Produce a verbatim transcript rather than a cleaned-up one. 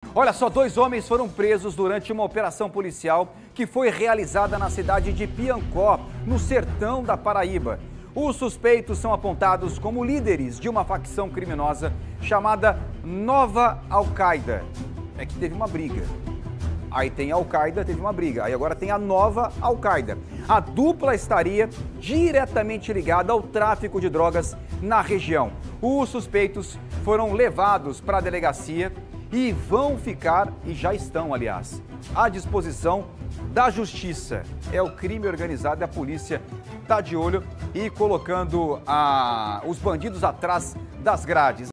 Olha só, dois homens foram presos durante uma operação policial que foi realizada na cidade de Piancó, no sertão da Paraíba. Os suspeitos são apontados como líderes de uma facção criminosa chamada Nova Al-Qaeda. É que teve uma briga. Aí tem a Al-Qaeda, teve uma briga. Aí agora tem a Nova Al-Qaeda. A dupla estaria diretamente ligada ao tráfico de drogas na região. Os suspeitos foram levados para a delegacia e vão ficar, e já estão, aliás, à disposição da justiça. É o crime organizado e a polícia está de olho e colocando a, os bandidos atrás das grades.